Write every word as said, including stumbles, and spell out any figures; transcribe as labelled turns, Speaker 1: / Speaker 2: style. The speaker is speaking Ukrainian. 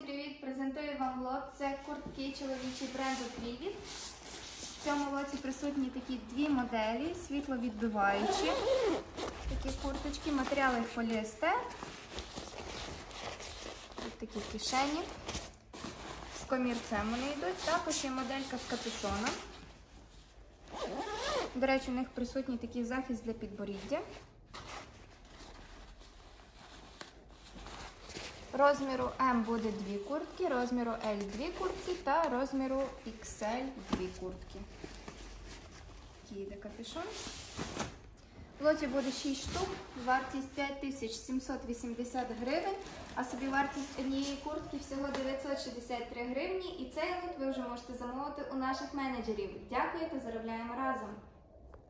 Speaker 1: привіт! Презентую вам лот. Це куртки чоловічі бренду Привіт. В цьому лоті присутні такі дві моделі, світловідбиваючі. Такі курточки, матеріали поліестер. Тут такі кишені. З комірцем вони йдуть. Також є моделька з капюшоном. До речі, у них присутній такий захист для підборіддя. Розміру М буде дві куртки, розміру L дві куртки та розміру ікс ель дві куртки. Такий йде капюшон. В лоті буде шість штук, вартість п'ять тисяч сімсот вісімдесят гривень, а собівартість однієї куртки всього дев'ятсот шістдесят три гривні. І цей лот ви вже можете замовити у наших менеджерів. Дякую та заробляємо разом!